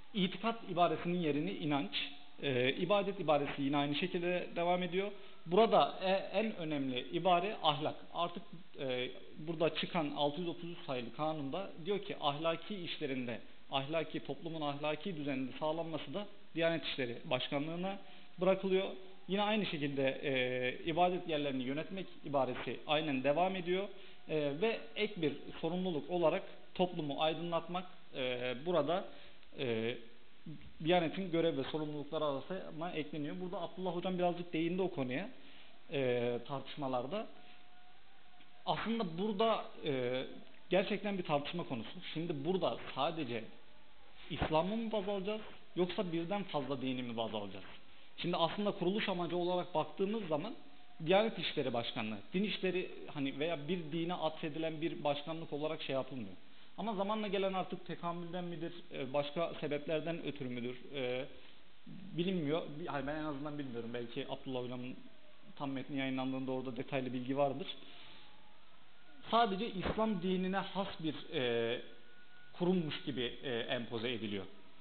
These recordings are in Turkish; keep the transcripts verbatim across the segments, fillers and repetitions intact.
İtikat ibaresinin yerini inanç, e, ibadet ibaresi yine aynı şekilde devam ediyor. Burada e, en önemli ibare ahlak. Artık e, burada çıkan altı yüz otuz üç sayılı kanunda diyor ki ahlaki işlerinde, ahlaki toplumun ahlaki düzeninin sağlanması da Diyanet İşleri Başkanlığı'na bırakılıyor. Yine aynı şekilde e, ibadet yerlerini yönetmek ibaresi aynen devam ediyor. E, ve ek bir sorumluluk olarak toplumu aydınlatmak e, burada e, Diyanet'in görev ve sorumlulukları arasına ekleniyor. Burada Abdullah Hocam birazcık değindi o konuya e, tartışmalarda. Aslında burada e, gerçekten bir tartışma konusu. Şimdi burada sadece İslam'ı mı baz alacağız yoksa birden fazla dini mi baz alacağız? Şimdi aslında kuruluş amacı olarak baktığımız zaman Diyanet İşleri Başkanlığı, din işleri hani veya bir dine atfedilen bir başkanlık olarak şey yapılmıyor. Ama zamanla gelen artık tekamülden midir, başka sebeplerden ötürü müdür e, bilinmiyor. Yani ben en azından bilmiyorum. Belki Abdullah Hocam'ın tam metni yayınlandığında orada detaylı bilgi vardır. Sadece İslam dinine has bir e, kurulmuş gibi e, empoze ediliyor.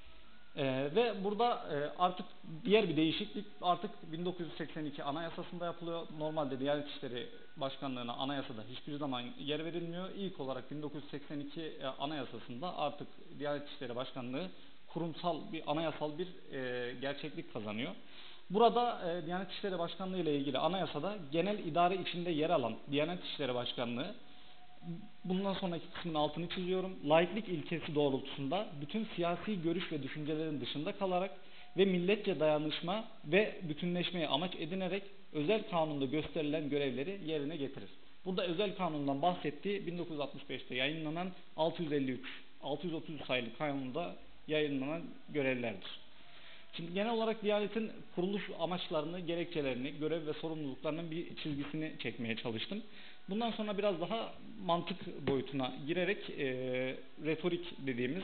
Ee, ve burada e, artık diğer bir değişiklik artık bin dokuz yüz seksen iki Anayasası'nda yapılıyor. Normalde Diyanet İşleri Başkanlığı'na anayasada hiçbir zaman yer verilmiyor. İlk olarak bin dokuz yüz seksen iki e, Anayasası'nda artık Diyanet İşleri Başkanlığı kurumsal bir anayasal bir e, gerçeklik kazanıyor. Burada e, Diyanet İşleri Başkanlığı ile ilgili anayasada genel idare içinde yer alan Diyanet İşleri Başkanlığı, bundan sonraki kısmın altını çiziyorum, laiklik ilkesi doğrultusunda bütün siyasi görüş ve düşüncelerin dışında kalarak ve milletçe dayanışma ve bütünleşmeyi amaç edinerek özel kanunda gösterilen görevleri yerine getirir. Burada özel kanundan bahsettiği bin dokuz yüz altmış beşte yayınlanan altı yüz elli üç altı yüz otuz üç sayılı kanunda yayınlanan görevlerdir. Şimdi genel olarak Diyanet'in kuruluş amaçlarını, gerekçelerini, görev ve sorumluluklarının bir çizgisini çekmeye çalıştım. Bundan sonra biraz daha mantık boyutuna girerek e, retorik dediğimiz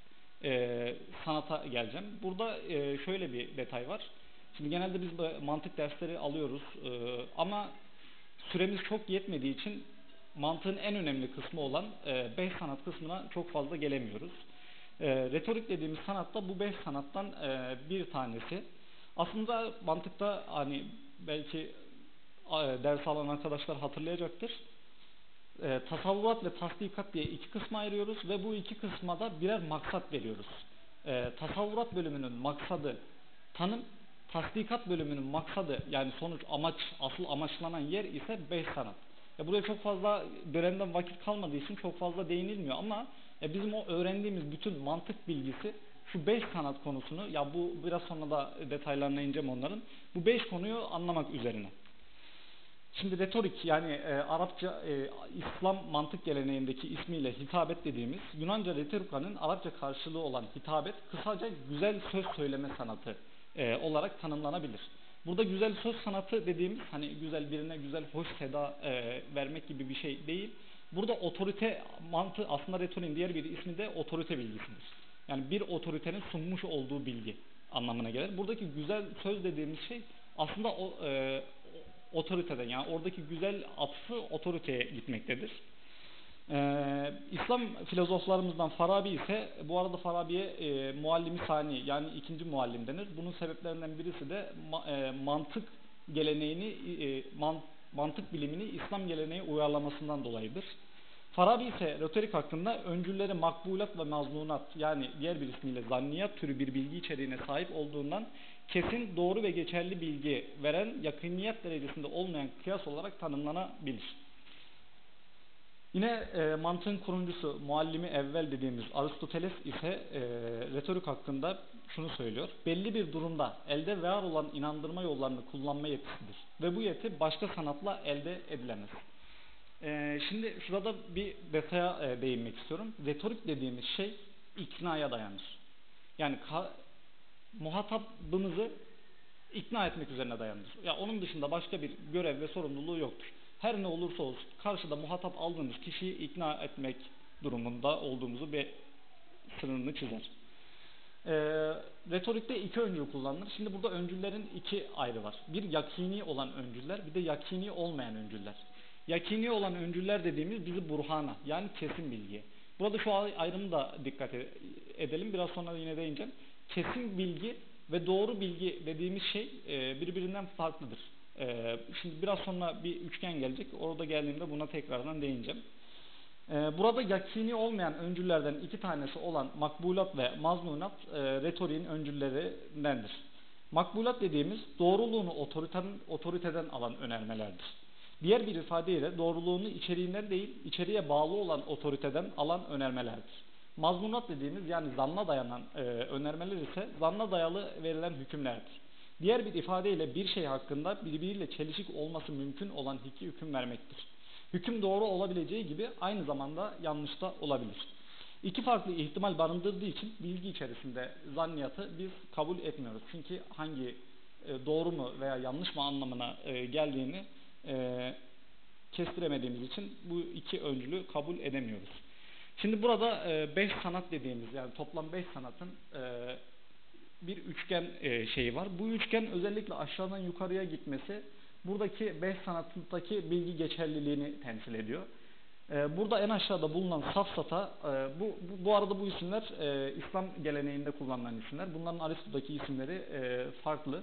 e, sanata geleceğim. Burada e, şöyle bir detay var. Şimdi genelde biz mantık dersleri alıyoruz e, ama süremiz çok yetmediği için mantığın en önemli kısmı olan e, beş sanat kısmına çok fazla gelemiyoruz. E, retorik dediğimiz sanatta bu beş sanattan e, bir tanesi. Aslında mantıkta hani belki e, ders alan arkadaşlar hatırlayacaktır. E, tasavvurat ve tasdikat diye iki kısma ayırıyoruz ve bu iki kısma da birer maksat veriyoruz. E, tasavvurat bölümünün maksadı tanım, tasdikat bölümünün maksadı yani sonuç, amaç, asıl amaçlanan yer ise beş sanat. Ya buraya çok fazla dönemden vakit kalmadığı için çok fazla değinilmiyor ama e, bizim o öğrendiğimiz bütün mantık bilgisi şu beş sanat konusunu, ya bu biraz sonra da detaylarına ineceğim onların, bu beş konuyu anlamak üzerine. Şimdi retorik yani e, Arapça e, İslam mantık geleneğindeki ismiyle hitabet dediğimiz Yunanca retorikanın Arapça karşılığı olan hitabet kısaca güzel söz söyleme sanatı e, olarak tanımlanabilir. Burada güzel söz sanatı dediğimiz hani güzel birine güzel hoş seda e, vermek gibi bir şey değil. Burada otorite mantığı, aslında retoriğin diğer bir ismi de otorite bilgisidir. Yani bir otoritenin sunmuş olduğu bilgi anlamına gelir. Buradaki güzel söz dediğimiz şey aslında o e, otoriteden, yani oradaki güzel atfı otoriteye gitmektedir. Ee, İslam filozoflarımızdan Farabi ise, bu arada Farabi'ye e, muallimi sani yani ikinci muallim denir. Bunun sebeplerinden birisi de ma, e, mantık geleneğini, e, man, mantık bilimini İslam geleneği uyarlamasından dolayıdır. Farabi ise retorik hakkında öncülleri makbulat ve maznunat yani diğer bir ismiyle zanniyat türü bir bilgi içeriğine sahip olduğundan kesin, doğru ve geçerli bilgi veren yakıniyet derecesinde olmayan kıyas olarak tanımlanabilir. Yine e, mantığın kuruncusu, muallimi evvel dediğimiz Aristoteles ise e, retorik hakkında şunu söylüyor. Belli bir durumda elde var olan inandırma yollarını kullanma yetisidir. Ve bu yeti başka sanatla elde edilemez. E, şimdi şurada bir detaya e, değinmek istiyorum. Retorik dediğimiz şey iknaya dayanır. Yani ka, muhatabınızı ikna etmek üzerine dayanır. Ya onun dışında başka bir görev ve sorumluluğu yoktur. Her ne olursa olsun karşıda muhatap aldığımız kişiyi ikna etmek durumunda olduğumuzu bir sınırını çizer. Ee, retorikte iki öncül kullanılır. Şimdi burada öncüllerin iki ayrı var. Bir yakini olan öncüller, bir de yakini olmayan öncüller. Yakini olan öncüller dediğimiz bizi burhana yani kesin bilgiye. Burada şu ayrımı da dikkat edelim. Biraz sonra yine değineceğim. Kesin bilgi ve doğru bilgi dediğimiz şey e, birbirinden farklıdır. E, şimdi biraz sonra bir üçgen gelecek. Orada geldiğimde buna tekrardan değineceğim. E, burada yakini olmayan öncüllerden iki tanesi olan makbulat ve maznunat e, retoriğin öncüllerindendir. Makbulat dediğimiz doğruluğunu otoriten, otoriteden alan önermelerdir. Diğer bir ifadeyle doğruluğunu içeriğinden değil, içeriğe bağlı olan otoriteden alan önermelerdir. Mazmunat dediğimiz yani zanna dayanan e, önermeler ise zanna dayalı verilen hükümlerdir. Diğer bir ifadeyle bir şey hakkında birbiriyle çelişik olması mümkün olan iki hüküm vermektir. Hüküm doğru olabileceği gibi aynı zamanda yanlış da olabilir. İki farklı ihtimal barındırdığı için bilgi içerisinde zanniyatı biz kabul etmiyoruz. Çünkü hangi e, doğru mu veya yanlış mı anlamına e, geldiğini e, kestiremediğimiz için bu iki öncülü kabul edemiyoruz. Şimdi burada e, beş sanat dediğimiz yani toplam beş sanatın e, bir üçgen e, şeyi var. Bu üçgen özellikle aşağıdan yukarıya gitmesi buradaki beş sanatındaki bilgi geçerliliğini temsil ediyor. E, burada en aşağıda bulunan safsata, e, bu, bu, bu arada bu isimler e, İslam geleneğinde kullanılan isimler. Bunların Aristo'daki isimleri e, farklı.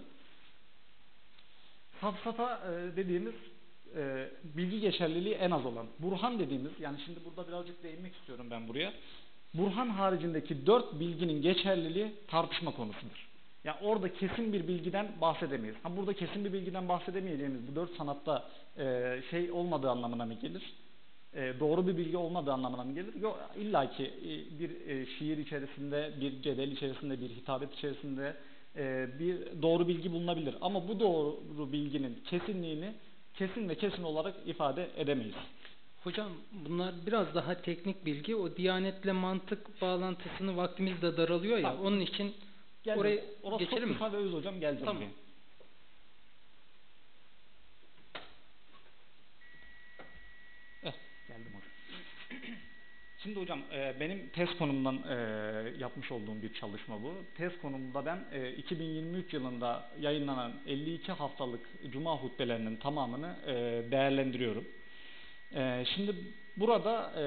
Safsata e, dediğimiz e, bilgi geçerliliği en az olan. Burhan dediğimiz, yani şimdi burada birazcık değinmek istiyorum ben buraya. Burhan haricindeki dört bilginin geçerliliği tartışma konusudur. Yani orada kesin bir bilgiden bahsedemeyiz. Ha, burada kesin bir bilgiden bahsedemeyeceğimiz bu dört sanatta e, şey olmadığı anlamına mı gelir? E, doğru bir bilgi olmadığı anlamına mı gelir? Yok, illaki e, bir e, şiir içerisinde, bir cedel içerisinde, bir hitabet içerisinde e, bir doğru bilgi bulunabilir. Ama bu doğru bilginin kesinliğini kesin ve kesin olarak ifade edemeyiz. Hocam bunlar biraz daha teknik bilgi. O diyanetle mantık bağlantısını vaktimiz de daralıyor ya. Tamam. Onun için Geldim. Oraya Orası geçelim çok kısa mi? ve öz hocam, geleceğim. Tamam. Eh, geldim hocam. Şimdi hocam e, benim tez konumdan e, yapmış olduğum bir çalışma bu. Tez konumunda ben e, iki bin yirmi üç yılında yayınlanan elli iki haftalık cuma hutbelerinin tamamını e, değerlendiriyorum. E, şimdi burada e,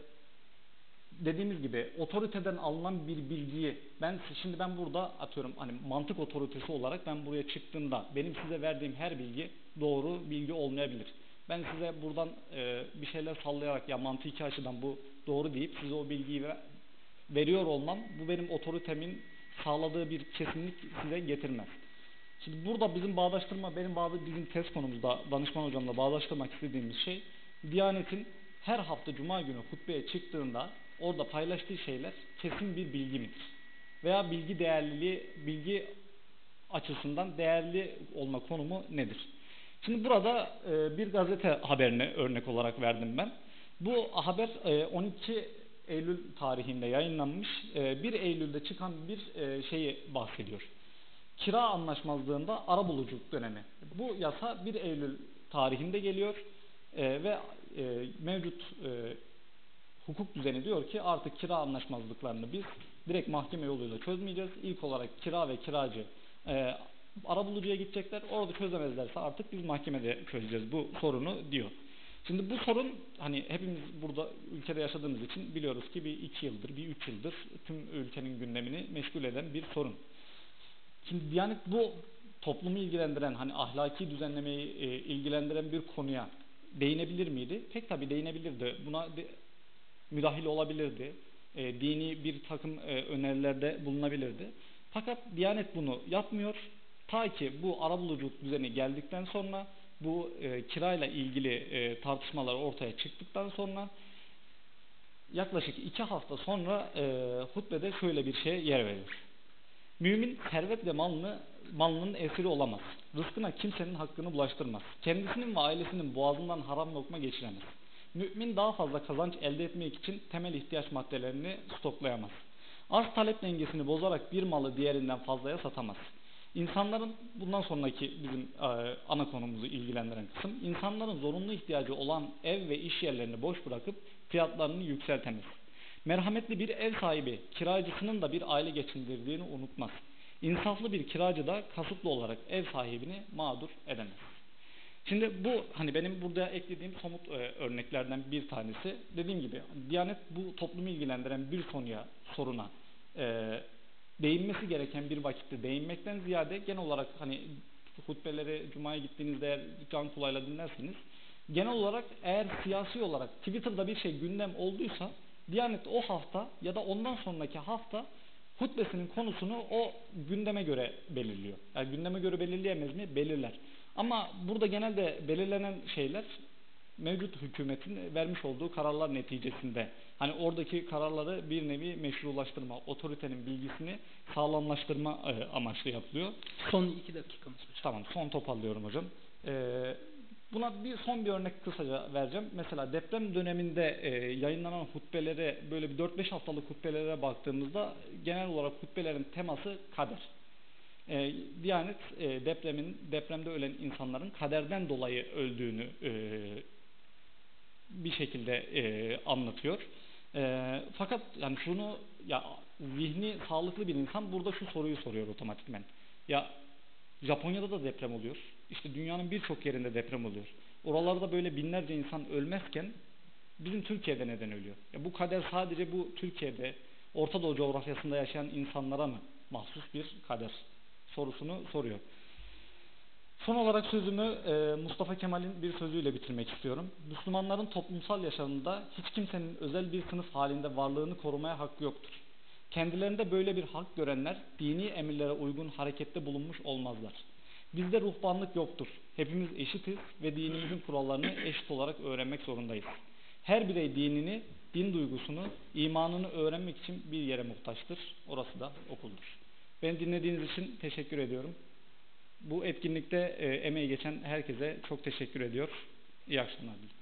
dediğimiz gibi otoriteden alınan bir bilgiyi ben şimdi ben burada atıyorum hani mantık otoritesi olarak ben buraya çıktığımda benim size verdiğim her bilgi doğru bilgi olmayabilir. Ben size buradan e, bir şeyler sallayarak ya mantıki açıdan bu doğru deyip size o bilgiyi ver, veriyor olmam bu benim otoritemin sağladığı bir kesinlik size getirmez. Şimdi burada bizim bağdaştırma benim bazı bizim test konumuzda danışman hocamla bağdaştırmak istediğimiz şey Diyanet'in her hafta cuma günü hutbeye çıktığında orada paylaştığı şeyler kesin bir bilgi midir? Veya bilgi değerliliği, bilgi açısından değerli olma konumu nedir? Şimdi burada e, bir gazete haberine örnek olarak verdim ben. Bu haber e, on iki Eylül tarihinde yayınlanmış. E, bir Eylül'de çıkan bir e, şeyi bahsediyor. Kira anlaşmazlığında arabuluculuk dönemi. Bu yasa bir Eylül tarihinde geliyor e, ve e, mevcut e, hukuk düzeni diyor ki artık kira anlaşmazlıklarını biz direkt mahkeme yoluyla çözmeyeceğiz. İlk olarak kira ve kiracı e, arabulucuya gidecekler. Orada çözemezlerse artık biz mahkemede çözeceğiz bu sorunu diyor. Şimdi bu sorun hani hepimiz burada ülkede yaşadığımız için biliyoruz ki bir iki yıldır, bir üç yıldır tüm ülkenin gündemini meşgul eden bir sorun. Şimdi Diyanet bu toplumu ilgilendiren hani ahlaki düzenlemeyi e, ilgilendiren bir konuya değinebilir miydi? Pek tabii değinebilirdi. Buna de, müdahil olabilirdi. E, dini bir takım e, önerilerde bulunabilirdi. Fakat Diyanet bunu yapmıyor. Ta ki bu arabuluculuk düzeni geldikten sonra bu e, kirayla ilgili e, tartışmalar ortaya çıktıktan sonra yaklaşık iki hafta sonra e, hutbede şöyle bir şeye yer veriyor. Mümin servet ve malını, malının esiri olamaz. Rızkına kimsenin hakkını bulaştırmaz. Kendisinin ve ailesinin boğazından haram lokma geçiremez. Mümin daha fazla kazanç elde etmek için temel ihtiyaç maddelerini stoklayamaz. Arz talep dengesini bozarak bir malı diğerinden fazlaya satamaz. İnsanların, bundan sonraki bizim e, ana konumuzu ilgilendiren kısım, insanların zorunlu ihtiyacı olan ev ve iş yerlerini boş bırakıp fiyatlarını yükseltemez. Merhametli bir ev sahibi kiracısının da bir aile geçindirdiğini unutmaz. İnsaflı bir kiracı da kasıtlı olarak ev sahibini mağdur edemez. Şimdi bu hani benim burada eklediğim somut e, örneklerden bir tanesi. Dediğim gibi Diyanet bu toplumu ilgilendiren bir konuya, soruna e, değinmesi gereken bir vakitte değinmekten ziyade genel olarak hani hutbeleri Cuma'ya gittiğinizde eğer can kulağıyla dinlerseniz genel olarak eğer siyasi olarak Twitter'da bir şey gündem olduysa Diyanet o hafta ya da ondan sonraki hafta hutbesinin konusunu o gündeme göre belirliyor. Yani gündeme göre belirleyemez mi? Belirler. Ama burada genelde belirlenen şeyler mevcut hükümetin vermiş olduğu kararlar neticesinde. Hani oradaki kararları bir nevi meşrulaştırma, otoritenin bilgisini sağlamlaştırma e, amaçlı yapılıyor. Son iki dakikamız hocam. Tamam, son toparlıyorum hocam. Ee, buna bir son bir örnek kısaca vereceğim. Mesela deprem döneminde e, yayınlanan hutbelere böyle bir dört beş haftalık hutbelere baktığımızda genel olarak hutbelerin teması kader. E, Diyanet e, depremin depremde ölen insanların kaderden dolayı öldüğünü e, bir şekilde e, anlatıyor. E, fakat yani şunu ya zihni sağlıklı bir insan burada şu soruyu soruyor otomatikmen. Ya Japonya'da da deprem oluyor. İşte dünyanın birçok yerinde deprem oluyor. Oralarda böyle binlerce insan ölmezken bizim Türkiye'de neden ölüyor? Ya bu kader sadece bu Türkiye'de Orta Doğu coğrafyasında yaşayan insanlara mı mahsus bir kader sorusunu soruyor. Son olarak sözümü e, Mustafa Kemal'in bir sözüyle bitirmek istiyorum. Müslümanların toplumsal yaşamında hiç kimsenin özel bir sınıf halinde varlığını korumaya hakkı yoktur. Kendilerinde böyle bir hak görenler dini emirlere uygun harekette bulunmuş olmazlar. Bizde ruhbanlık yoktur. Hepimiz eşitiz ve dinimizin kurallarını eşit olarak öğrenmek zorundayız. Her birey dinini, din duygusunu, imanını öğrenmek için bir yere muhtaçtır. Orası da okuldur. Beni dinlediğiniz için teşekkür ediyorum. Bu etkinlikte e, emeği geçen herkese çok teşekkür ediyor. İyi akşamlar diliyorum.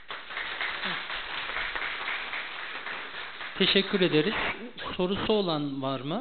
Teşekkür ederiz. Sorusu olan var mı?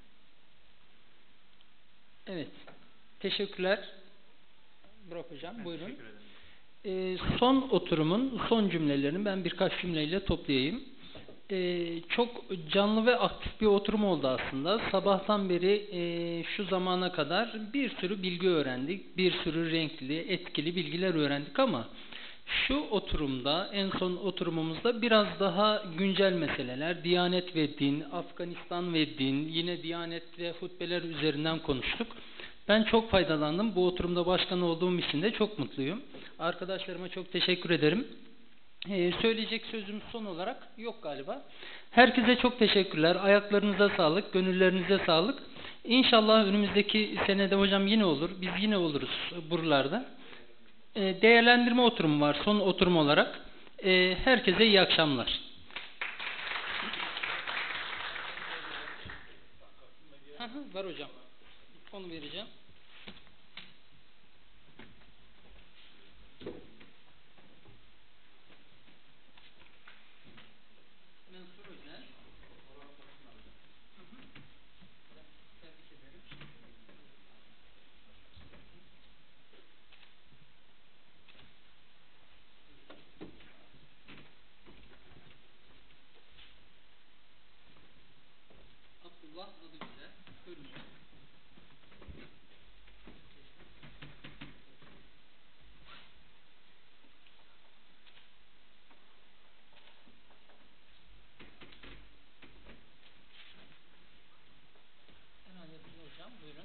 Evet. Teşekkürler. Burak Hocam Ben buyurun. teşekkür ederim. Ee, son oturumun son cümlelerini ben birkaç cümleyle toplayayım. Ee, çok canlı ve aktif bir oturum oldu aslında. Sabahtan beri e, şu zamana kadar bir sürü bilgi öğrendik. Bir sürü renkli, etkili bilgiler öğrendik ama şu oturumda, en son oturumumuzda biraz daha güncel meseleler, Diyanet ve din, Afganistan ve din, yine Diyanet ve hutbeler üzerinden konuştuk. Ben çok faydalandım. Bu oturumda başkan olduğum için de çok mutluyum. Arkadaşlarıma çok teşekkür ederim. Ee, söyleyecek sözüm son olarak yok galiba. Herkese çok teşekkürler. Ayaklarınıza sağlık, gönüllerinize sağlık. İnşallah önümüzdeki senede hocam yine olur. Biz yine oluruz buralarda. Ee, değerlendirme oturumu var son oturum olarak. Ee, herkese iyi akşamlar. Hı hı, var hocam. Onu vereceğim. Abdullah adı güzel. Buyurun. Hemen yapın hocam. Buyurun.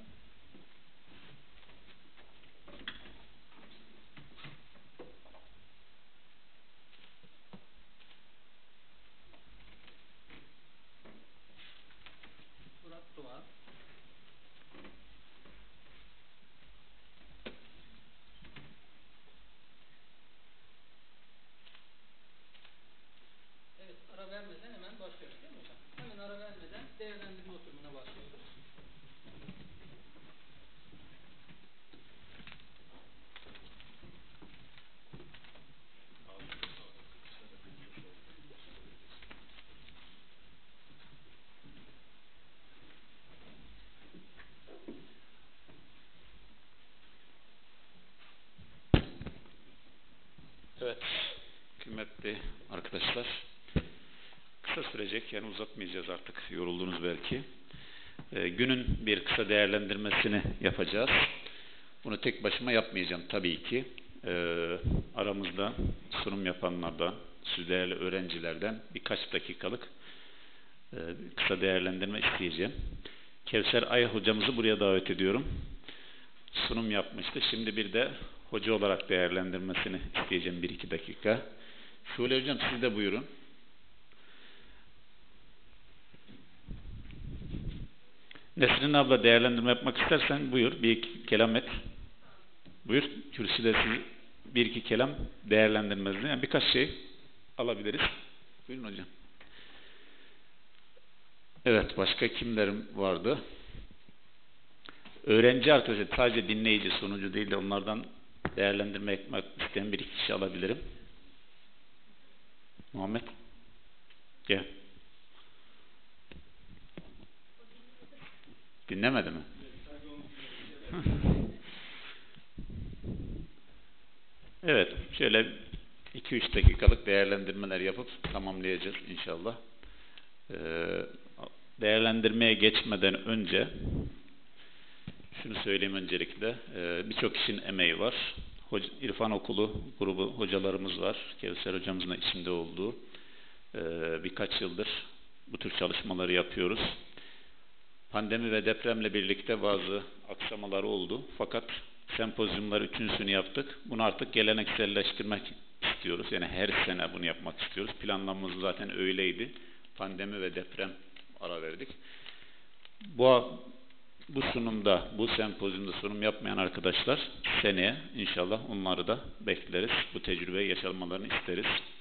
Burak Doğan. Evet, ara vermeden hemen başlıyoruz değil mi hocam? Hemen ara vermeden değerlendirme oturumuna başlıyoruz. Evet, kıymetli arkadaşlar, kısa sürecek, yani uzatmayacağız artık, yoruldunuz belki. Ee, günün bir kısa değerlendirmesini yapacağız. Bunu tek başıma yapmayacağım tabii ki. e, aramızda sunum yapanlardan, siz değerli öğrencilerden birkaç dakikalık e, kısa değerlendirme isteyeceğim. Kevser Aya hocamızı buraya davet ediyorum. Sunum yapmıştı. Şimdi bir de hoca olarak değerlendirmesini isteyeceğim bir iki dakika. Şule hocam siz de buyurun. Nesrin abla değerlendirme yapmak istersen buyur. Bir iki kelam et. Buyur. Kürsüde siz bir iki kelam değerlendirmenizi, yani birkaç şey alabiliriz. Buyurun hocam. Evet, başka kimlerim vardı? Öğrenci arkadaşlar, sadece dinleyici, sunucu değil de onlardan değerlendirme yapmak isteyen bir iki kişi alabilirim. Muhammed. Gel. Dinlemedi mi? Evet, şöyle iki üç dakikalık değerlendirmeler yapıp tamamlayacağız inşallah. Ee, değerlendirmeye geçmeden önce şunu söyleyeyim öncelikle. Ee, Birçok kişinin emeği var. Hoca, İrfan Okulu grubu hocalarımız var. Kevser hocamızın da içinde olduğu. Ee, birkaç yıldır bu tür çalışmaları yapıyoruz. Pandemi ve depremle birlikte bazı aksamalar oldu. Fakat sempozyumlar üçüncüsünü yaptık. Bunu artık gelenekselleştirmek istiyoruz. Yani her sene bunu yapmak istiyoruz. Planlamamız zaten öyleydi. Pandemi ve deprem ara verdik. Bu, bu sunumda, bu sempozyumda sunum yapmayan arkadaşlar seneye inşallah onları da bekleriz. Bu tecrübeyi yaşamalarını isteriz.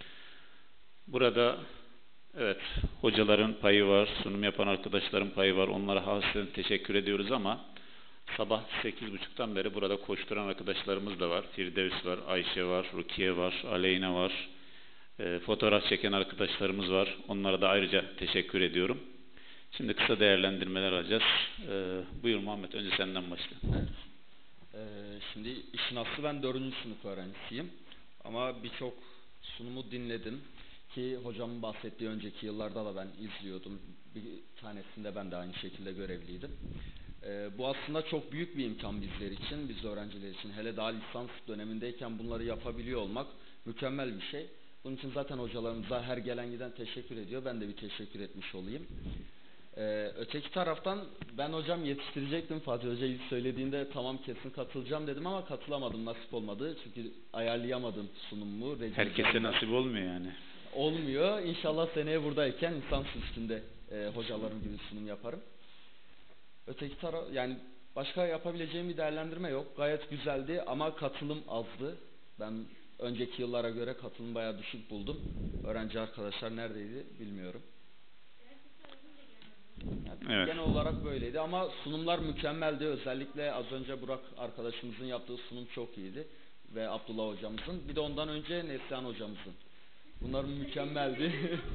Burada evet, hocaların payı var, sunum yapan arkadaşların payı var. Onlara hasreten teşekkür ediyoruz ama sabah sekiz buçuktan beri burada koşturan arkadaşlarımız da var. Firdevs var, Ayşe var, Rukiye var, Aleyna var. E, fotoğraf çeken arkadaşlarımız var. Onlara da ayrıca teşekkür ediyorum. Şimdi kısa değerlendirmeler alacağız. E, buyur Muhammed, önce senden başla. Evet. Ee, şimdi işin aslı ben dördüncü sınıf öğrencisiyim. Ama birçok sunumu dinledim. Ki hocamın bahsettiği önceki yıllarda da ben izliyordum. Bir tanesinde ben de aynı şekilde görevliydim. Ee, bu aslında çok büyük bir imkan bizler için, biz öğrenciler için. Hele daha lisans dönemindeyken bunları yapabiliyor olmak mükemmel bir şey. Bunun için zaten hocalarımıza her gelen giden teşekkür ediyor. Ben de bir teşekkür etmiş olayım. Ee, öteki taraftan ben hocam yetiştirecektim. Fatih Hoca ilk söylediğinde tamam kesin katılacağım dedim ama katılamadım, nasip olmadı. Çünkü ayarlayamadım sunumumu. Herkese nasip olmuyor yani. Olmuyor. İnşallah seneye buradayken lisans üstünde e, hocalarım gibi sunum yaparım. Öteki taraf, yani başka yapabileceğim bir değerlendirme yok. Gayet güzeldi ama katılım azdı. Ben önceki yıllara göre katılım bayağı düşük buldum. Öğrenci arkadaşlar neredeydi bilmiyorum. Yani Evet. Genel olarak böyleydi ama sunumlar mükemmeldi. Özellikle az önce Burak arkadaşımızın yaptığı sunum çok iyiydi. Ve Abdullah hocamızın. Bir de ondan önce Neslihan hocamızın. Bunlar mükemmeldi.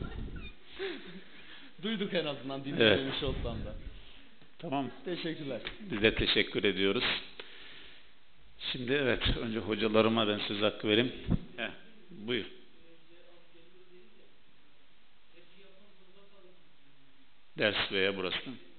Duyduk en azından, dinlememiş evet. olsam da. Tamam. Teşekkürler. Biz de teşekkür ediyoruz. Şimdi evet, önce hocalarıma ben söz hakkı vereyim. Heh, buyur. Ders veya burası.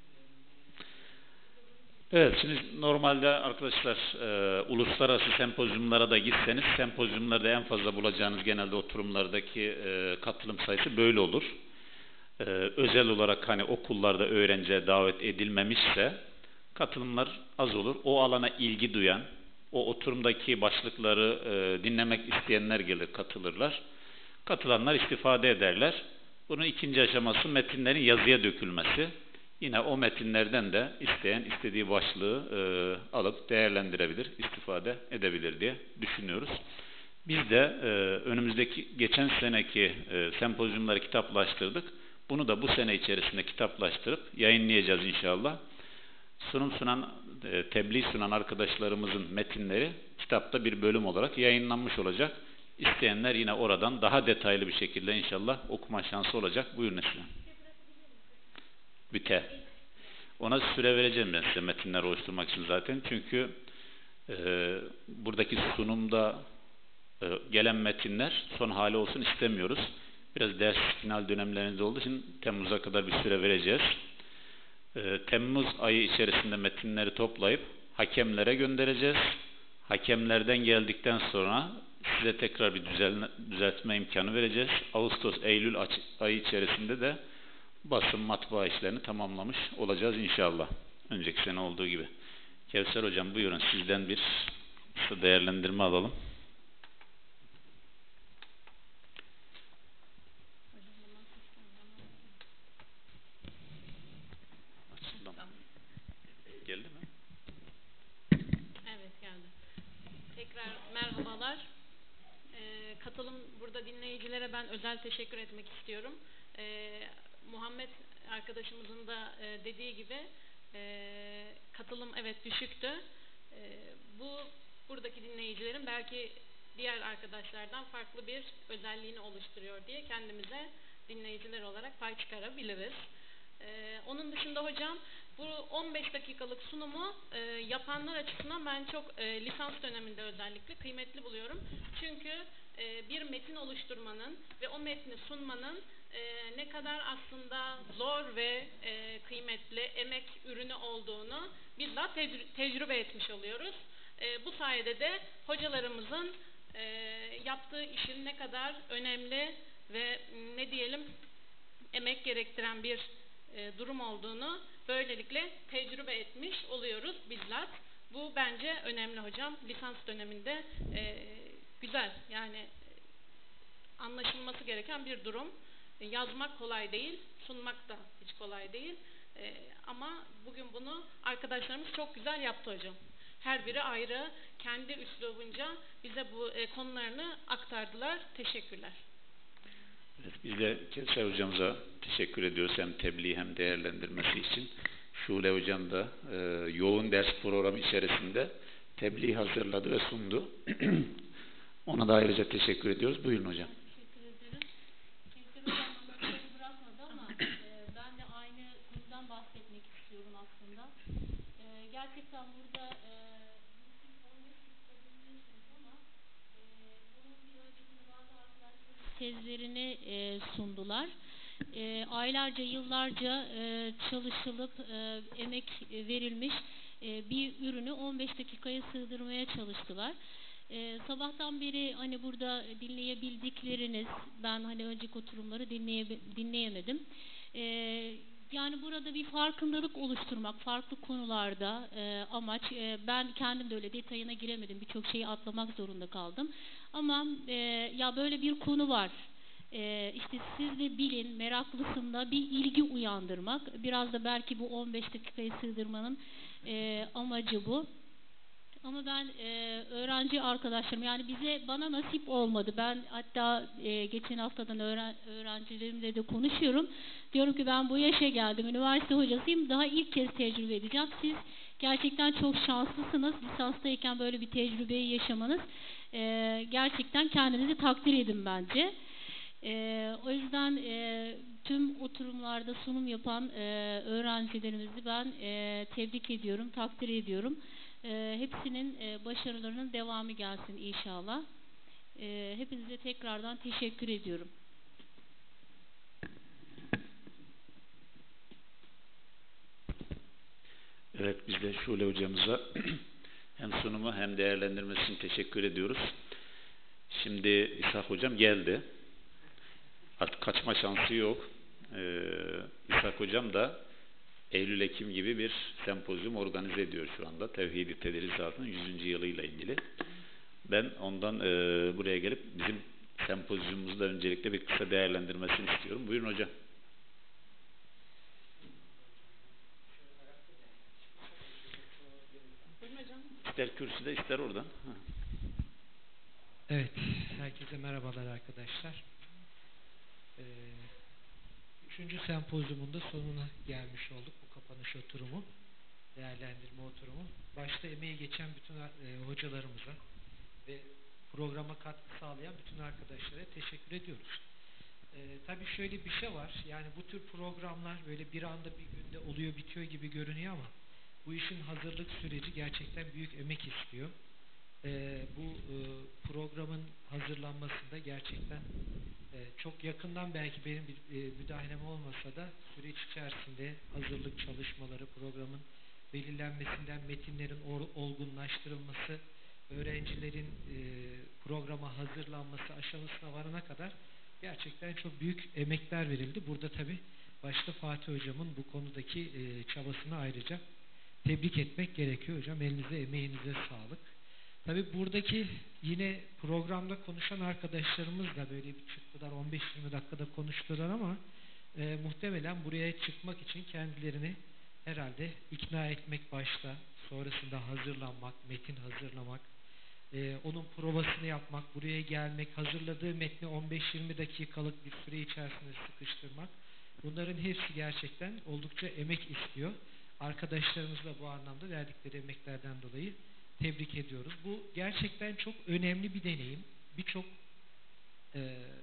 Evet, şimdi normalde arkadaşlar e, uluslararası sempozyumlara da gitseniz, sempozyumlarda en fazla bulacağınız genelde oturumlardaki e, katılım sayısı böyle olur. E, özel olarak hani okullarda öğrenciye davet edilmemişse katılımlar az olur. O alana ilgi duyan, o oturumdaki başlıkları e, dinlemek isteyenler gelir, katılırlar. Katılanlar istifade ederler. Bunun ikinci aşaması metinlerin yazıya dökülmesi. Yine o metinlerden de isteyen istediği başlığı e, alıp değerlendirebilir, istifade edebilir diye düşünüyoruz. Biz de e, önümüzdeki geçen seneki e, sempozyumları kitaplaştırdık. Bunu da bu sene içerisinde kitaplaştırıp yayınlayacağız inşallah. Sunum sunan, e, tebliğ sunan arkadaşlarımızın metinleri kitapta bir bölüm olarak yayınlanmış olacak. İsteyenler yine oradan daha detaylı bir şekilde inşallah okuma şansı olacak. Buyurun Neslihan. Biter. Ona süre vereceğim ben size metinler oluşturmak için zaten. Çünkü e, buradaki sunumda e, gelen metinler son hali olsun istemiyoruz. Biraz ders final dönemlerinde olduğu için Temmuz'a kadar bir süre vereceğiz. E, Temmuz ayı içerisinde metinleri toplayıp hakemlere göndereceğiz. Hakemlerden geldikten sonra size tekrar bir düzenle, düzeltme imkanı vereceğiz. Ağustos, Eylül ayı içerisinde de basın matbaa işlerini tamamlamış olacağız inşallah. Önceki sene olduğu gibi. Kevser Hocam buyurun, sizden bir değerlendirme alalım. Geldi mi? Evet, geldi. Tekrar merhabalar. Ee, katılım burada dinleyicilere ben özel teşekkür etmek istiyorum. Ee, Muhammed arkadaşımızın da e, dediği gibi e, katılım evet düşüktü. E, bu buradaki dinleyicilerin belki diğer arkadaşlardan farklı bir özelliğini oluşturuyor diye kendimize dinleyiciler olarak pay çıkarabiliriz. Ee, onun dışında hocam bu on beş dakikalık sunumu e, yapanlar açısından ben çok e, lisans döneminde özellikle kıymetli buluyorum. Çünkü e, bir metin oluşturmanın ve o metni sunmanın e, ne kadar aslında zor ve e, kıymetli emek ürünü olduğunu bizzat tecrü tecrübe etmiş oluyoruz. E, bu sayede de hocalarımızın e, yaptığı işin ne kadar önemli ve ne diyelim emek gerektiren bir e, durum olduğunu böylelikle tecrübe etmiş oluyoruz bizzat. Bu bence önemli hocam. Lisans döneminde e, güzel yani e, anlaşılması gereken bir durum. E, yazmak kolay değil, sunmak da hiç kolay değil. E, ama bugün bunu arkadaşlarımız çok güzel yaptı hocam. Her biri ayrı, kendi üslubunca bize bu e, konularını aktardılar. Teşekkürler. Evet, biz de Kevser Hocamıza teşekkür ediyoruz hem tebliğ hem değerlendirmesi için. Şule Hocam da e, yoğun ders programı içerisinde tebliğ hazırladı ve sundu. Ona da ayrıca teşekkür ediyoruz. Buyurun hocam. Teşekkür ederim. Kevser Hocam bana söz bırakmadı ama e, ben de aynı konudan bahsetmek istiyorum aslında. E, gerçekten burada e, tezlerini e, sundular. E, aylarca, yıllarca e, çalışılıp e, emek verilmiş e, bir ürünü on beş dakikaya sığdırmaya çalıştılar. E, sabahtan beri hani burada dinleyebildikleriniz, ben hani önceki oturumları dinleye, dinleyemedim. E, yani burada bir farkındalık oluşturmak, farklı konularda e, amaç. E, ben kendim de öyle detayına giremedim, birçok şeyi atlamak zorunda kaldım. Ama e, ya böyle bir konu var. E, işte siz de bilin, meraklısında bir ilgi uyandırmak. Biraz da belki bu on beş dakikayı sığdırmanın e, amacı bu. Ama ben e, öğrenci arkadaşlarım, yani bize bana nasip olmadı. Ben hatta e, geçen haftadan öğren, öğrencilerimle de konuşuyorum. Diyorum ki ben bu yaşa geldim, üniversite hocasıyım. Daha ilk kez tecrübe edeceğim. Siz gerçekten çok şanslısınız. Lisanstayken böyle bir tecrübeyi yaşamanız. E, gerçekten kendinizi takdir edin bence. E, o yüzden e, tüm oturumlarda sunum yapan e, öğrencilerimizi ben e, tebrik ediyorum, takdir ediyorum. E, hepsinin e, başarılarının devamı gelsin inşallah. E, hepinize tekrardan teşekkür ediyorum. Evet, biz de Şule hocamıza hem sunumu hem değerlendirmesi için teşekkür ediyoruz. Şimdi İshak hocam geldi. Artık kaçma şansı yok. Ee, İshak hocam da Eylül-Ekim gibi bir sempozyum organize ediyor şu anda. Tevhid-i Tedrisat'ın yüzüncü yılıyla ilgili. Ben ondan e, buraya gelip bizim sempozyumumuzda öncelikle bir kısa değerlendirmesini istiyorum. Buyurun hocam. İster kürsüde ister oradan. Ha. Evet, herkese merhabalar arkadaşlar. Ee, üçüncü sempozyumun da sonuna gelmiş olduk. Bu kapanış oturumu, değerlendirme oturumu. Başta emeği geçen bütün e, hocalarımıza ve programa katkı sağlayan bütün arkadaşlara teşekkür ediyoruz. Ee, tabii şöyle bir şey var, yani bu tür programlar böyle bir anda bir günde oluyor bitiyor gibi görünüyor ama bu işin hazırlık süreci gerçekten büyük emek istiyor. Ee, bu e, programın hazırlanmasında gerçekten e, çok yakından belki benim bir e, müdahalem olmasa da süreç içerisinde hazırlık çalışmaları, programın belirlenmesinden metinlerin or, olgunlaştırılması öğrencilerin e, programa hazırlanması aşamasına varana kadar gerçekten çok büyük emekler verildi. Burada tabii başta Fatih Hocam'ın bu konudaki e, çabasını ayrıca tebrik etmek gerekiyor hocam. Elinize, emeğinize sağlık. Tabii buradaki yine programda konuşan arkadaşlarımız da böyle bir çıktılar, on beş yirmi dakikada konuştular ama e, muhtemelen buraya çıkmak için kendilerini herhalde ikna etmek başta, sonrasında hazırlanmak, metin hazırlamak, e, onun provasını yapmak, buraya gelmek, hazırladığı metni on beş yirmi dakikalık bir süre içerisinde sıkıştırmak, bunların hepsi gerçekten oldukça emek istiyor. Arkadaşlarımızı da bu anlamda verdikleri emeklerden dolayı tebrik ediyoruz. Bu gerçekten çok önemli bir deneyim. Birçok e,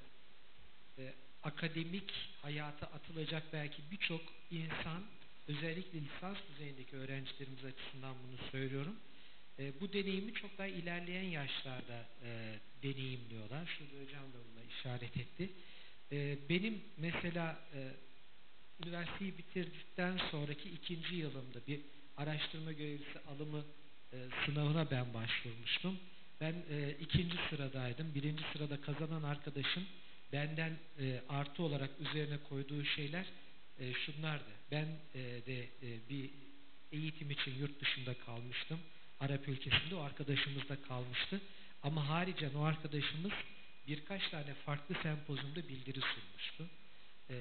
e, akademik hayata atılacak belki birçok insan, özellikle lisans düzeyindeki öğrencilerimiz açısından bunu söylüyorum. E, bu deneyimi çok daha ilerleyen yaşlarda e, deneyimliyorlar. Şurada hocam da buna işaret etti. E, benim mesela e, üniversiteyi bitirdikten sonraki ikinci yılımda bir araştırma görevlisi alımı e, sınavına ben başvurmuştum. Ben e, ikinci sıradaydım. Birinci sırada kazanan arkadaşım benden e, artı olarak üzerine koyduğu şeyler e, şunlardı. Ben e, de e, bir eğitim için yurt dışında kalmıştım. Arap ülkesinde, o arkadaşımız da kalmıştı. Ama haricen o arkadaşımız birkaç tane farklı sempozyumda bildiri sunmuştu. E,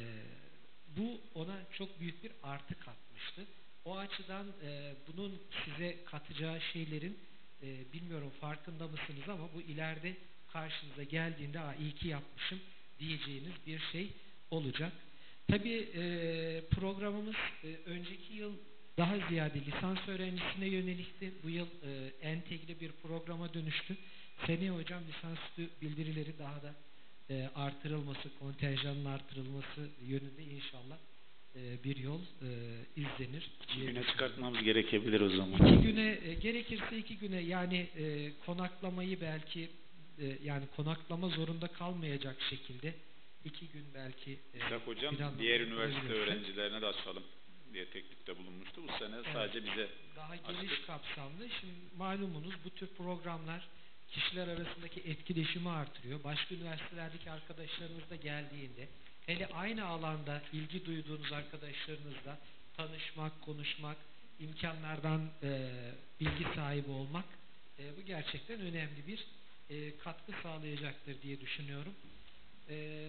bu ona çok büyük bir artı katmıştı. O açıdan e, bunun size katacağı şeylerin e, bilmiyorum farkında mısınız ama bu ileride karşınıza geldiğinde "Aa, iyi ki yapmışım" diyeceğiniz bir şey olacak. Tabii e, programımız e, önceki yıl daha ziyade lisans öğrencisine yönelikti. Bu yıl e, entegre bir programa dönüştü. Seneye hocam lisansüstü bildirileri daha da e, artırılması, kontenjanın artırılması yönünde inşallah e, bir yol e, izlenir. İki güne çıkartmamız gerekebilir o zaman. İki güne e, gerekirse iki güne yani e, konaklamayı belki e, yani konaklama zorunda kalmayacak şekilde iki gün belki e, İshak Hocam diğer üniversite öğrencilerine de açalım diye teklifte bulunmuştu. Bu sene evet, sadece bize daha geniş açtık. kapsamlı. Şimdi malumunuz bu tür programlar kişiler arasındaki etkileşimi artırıyor. Başka üniversitelerdeki arkadaşlarınız da geldiğinde, hele aynı alanda ilgi duyduğunuz arkadaşlarınızla tanışmak, konuşmak, imkanlardan e, bilgi sahibi olmak, e, bu gerçekten önemli bir e, katkı sağlayacaktır diye düşünüyorum. E,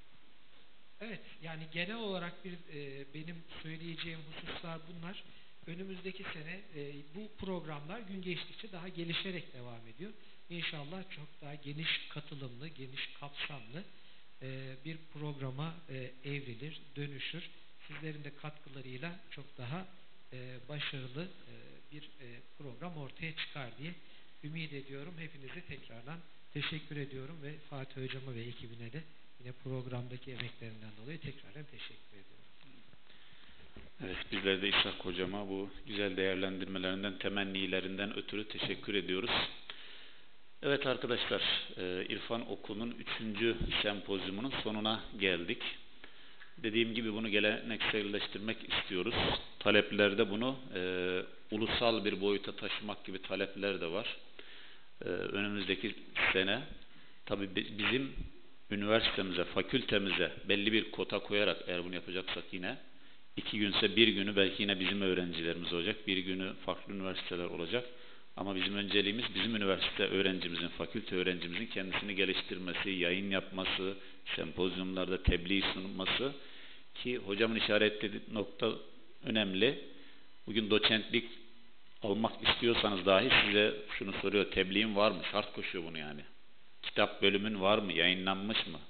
evet, yani genel olarak bir e, benim söyleyeceğim hususlar bunlar. Önümüzdeki sene e, bu programlar gün geçtikçe daha gelişerek devam ediyor. İnşallah çok daha geniş katılımlı, geniş kapsamlı e, bir programa e, evrilir, dönüşür. Sizlerin de katkılarıyla çok daha e, başarılı e, bir e, program ortaya çıkar diye ümit ediyorum. Hepinize tekrardan teşekkür ediyorum ve Fatih Hocama ve ekibine de yine programdaki emeklerinden dolayı tekrardan teşekkür ediyorum. Evet, bizler de İshak Hocama bu güzel değerlendirmelerinden, temennilerinden ötürü teşekkür ediyoruz. Evet arkadaşlar, İrfan Okulu'nun üçüncü sempozyumunun sonuna geldik. Dediğim gibi bunu gelenekselleştirmek istiyoruz. Taleplerde bunu e, ulusal bir boyuta taşımak gibi talepler de var. E, önümüzdeki sene tabii bizim üniversitemize, fakültemize belli bir kota koyarak eğer bunu yapacaksak yine iki günse bir günü belki yine bizim öğrencilerimiz olacak, bir günü farklı üniversiteler olacak. Ama bizim önceliğimiz bizim üniversite öğrencimizin, fakülte öğrencimizin kendisini geliştirmesi, yayın yapması, sempozyumlarda tebliğ sunması ki hocamın işaretlediği nokta önemli. Bugün doçentlik almak istiyorsanız dahi size şunu soruyor, tebliğin var mı? Şart koşuyor bunu yani. Kitap bölümün var mı? Yayınlanmış mı?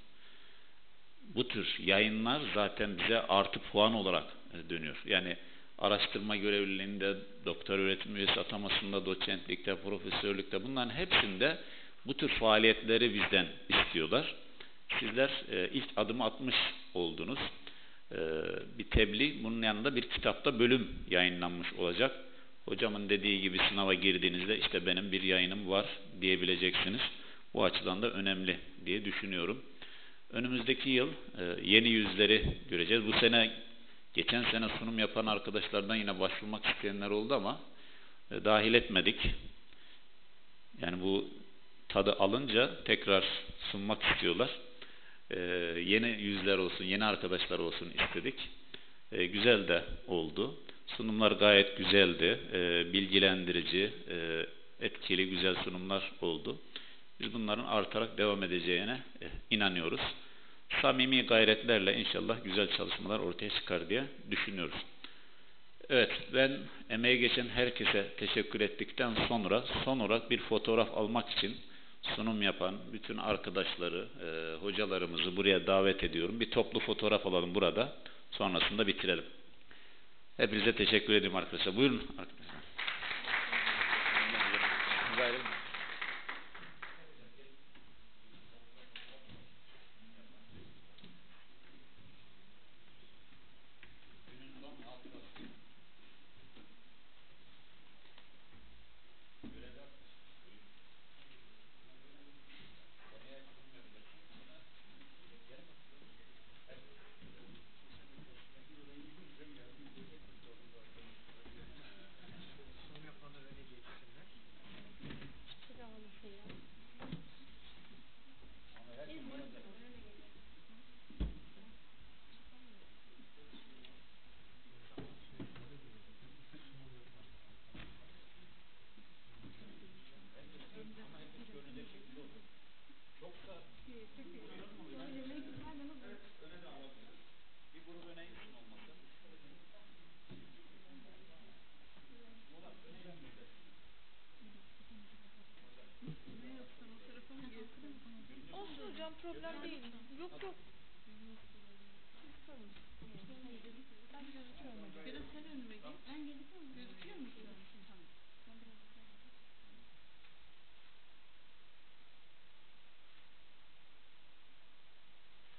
Bu tür yayınlar zaten bize artı puan olarak dönüyor. Yani araştırma görevliliğinde, doktor öğretim üyesi atamasında, doçentlikte, profesörlükte bunların hepsinde bu tür faaliyetleri bizden istiyorlar. Sizler e, ilk adımı atmış oldunuz. E, bir tebliğ, bunun yanında bir kitapta bölüm yayınlanmış olacak. Hocamın dediği gibi sınava girdiğinizde işte benim bir yayınım var diyebileceksiniz. Bu açıdan da önemli diye düşünüyorum. Önümüzdeki yıl e, yeni yüzleri göreceğiz. Bu sene, geçen sene sunum yapan arkadaşlardan yine başvurmak isteyenler oldu ama e, dahil etmedik. Yani bu tadı alınca tekrar sunmak istiyorlar. Ee, yeni yüzler olsun, yeni arkadaşlar olsun istedik. Ee, güzel de oldu. Sunumlar gayet güzeldi. Ee, bilgilendirici, e, etkili, güzel sunumlar oldu. Biz bunların artarak devam edeceğine e, inanıyoruz. Samimi gayretlerle inşallah güzel çalışmalar ortaya çıkar diye düşünüyoruz. Evet, ben emeği geçen herkese teşekkür ettikten sonra son olarak bir fotoğraf almak için sunum yapan bütün arkadaşları, e, hocalarımızı buraya davet ediyorum. Bir toplu fotoğraf alalım burada. Sonrasında bitirelim. Hepinize teşekkür ederim arkadaşlar. Buyurun arkadaşlar. Olsun hocam, problem değil. Yok yok.